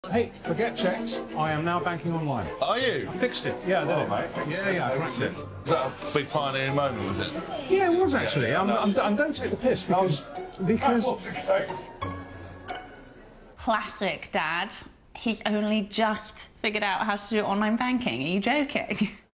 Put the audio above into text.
Hey, forget checks. I am now banking online. Are you? I fixed it. Yeah, I did it, mate. Yeah, I cracked it. Was that a big pioneering moment, was it? Yeah, it was actually. I'm don't take the piss because Classic, Dad. He's only just figured out how to do online banking. Are you joking?